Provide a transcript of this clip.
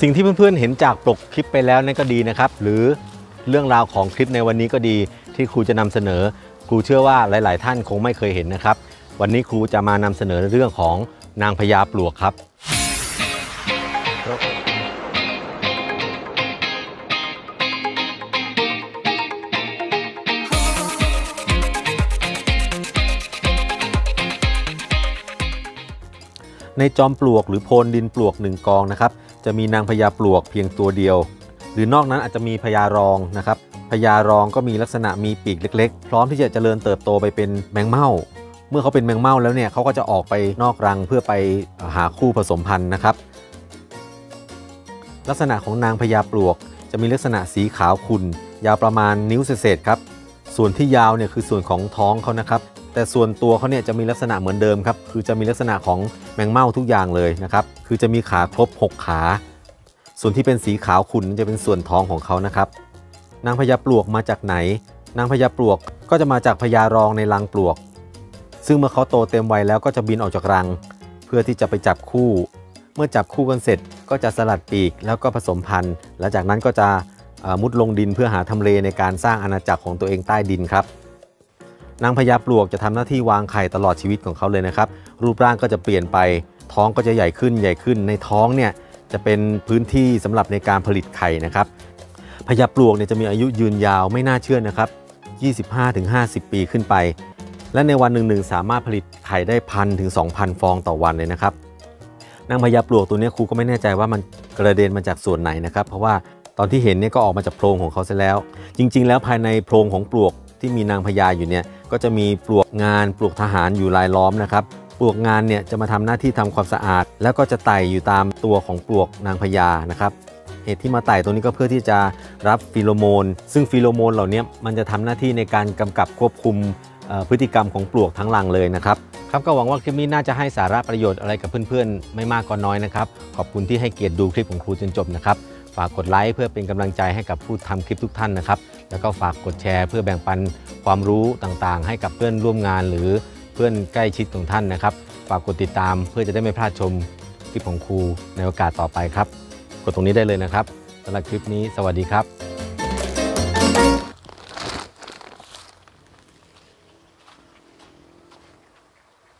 สิ่งที่เพื่อนๆเห็นจากปกคลิปไปแล้วนั่นก็ดีนะครับหรือเรื่องราวของคลิปในวันนี้ก็ดีที่ครูจะนำเสนอครูเชื่อว่าหลายๆท่านคงไม่เคยเห็นนะครับวันนี้ครูจะมานำเสนอเรื่องของนางพญาปลวกครับในจอมปลวกหรือโพนดินปลวก1กองนะครับจะมีนางพญาปลวกเพียงตัวเดียวหรือนอกนั้นอาจจะมีพญารองนะครับพญารองก็มีลักษณะมีปีกเล็กๆพร้อมที่จะเจริญเติบโตไปเป็นแมงเม่าเมื่อเขาเป็นแมงเม่าแล้วเนี่ยเขาก็จะออกไปนอกรังเพื่อไปหาคู่ผสมพันธุ์นะครับลักษณะของนางพญาปลวกจะมีลักษณะสีขาวขุ่นยาวประมาณนิ้วเศษๆครับส่วนที่ยาวเนี่ยคือส่วนของท้องเขานะครับแต่ส่วนตัวเขาเนี่ยจะมีลักษณะเหมือนเดิมครับคือจะมีลักษณะของแมงเม่าทุกอย่างเลยนะครับคือจะมีขาครบ6ขาส่วนที่เป็นสีขาวขุ่นจะเป็นส่วนท้องของเขานะครับนางพญาปลวกมาจากไหนนางพญาปลวกก็จะมาจากพญารองในรังปลวกซึ่งเมื่อเขาโตเต็มวัยแล้วก็จะบินออกจากรังเพื่อที่จะไปจับคู่เมื่อจับคู่กันเสร็จก็จะสลัดปีกแล้วก็ผสมพันธุ์และจากนั้นก็จะมุดลงดินเพื่อหาทำเลในการสร้างอาณาจักรของตัวเองใต้ดินครับนางพญาปลวกจะทำหน้าที่วางไข่ตลอดชีวิตของเขาเลยนะครับรูปร่างก็จะเปลี่ยนไปท้องก็จะใหญ่ขึ้นในท้องเนี่ยจะเป็นพื้นที่สำหรับในการผลิตไข่นะครับพญาปลวกเนี่ยจะมีอายุยืนยาวไม่น่าเชื่อนะครับ 25-50 ปีขึ้นไปและในวันหนึ่งสามารถผลิตไข่ได้1,000 ถึง 2,000 ฟองต่อวันเลยนะครับนางพญาปลวกตัวนี้ครูก็ไม่แน่ใจว่ามันกระเด็นมาจากส่วนไหนนะครับเพราะว่าตอนที่เห็นเนี่ยก็ออกมาจากโพรงของเขาซะแล้วจริงๆแล้วภายในโพรงของปลวกที่มีนางพญาอยู่เนี่ยก็จะมีปลวกงานปลวกทหารอยู่รายล้อมนะครับปลวกงานเนี่ยจะมาทำหน้าที่ทำความสะอาดแล้วก็จะไต่อยู่ตามตัวของปลวกนางพญานะครับเหตุที่มาไต่ตรงนี้ก็เพื่อที่จะรับฟีโรโมนซึ่งฟีโรโมนเหล่านี้มันจะทำหน้าที่ในการกำกับควบคุมพฤติกรรมของปลวกทั้งรังเลยนะครับก็หวังว่าคลิปนี้น่าจะให้สาระประโยชน์อะไรกับเพื่อนๆไม่มากก็น้อยนะครับขอบคุณที่ให้เกียรติดูคลิปของครูจนจบนะครับฝากกดไลค์เพื่อเป็นกำลังใจให้กับผู้ทำคลิปทุกท่านนะครับแล้วก็ฝากกดแชร์เพื่อแบ่งปันความรู้ต่างๆให้กับเพื่อนร่วมงานหรือเพื่อนใกล้ชิดของท่านนะครับฝากกดติดตามเพื่อจะได้ไม่พลาดชมคลิปของครูในโอกาสต่อไปครับกดตรงนี้ได้เลยนะครับสำหรับคลิปนี้สวัสดีครับ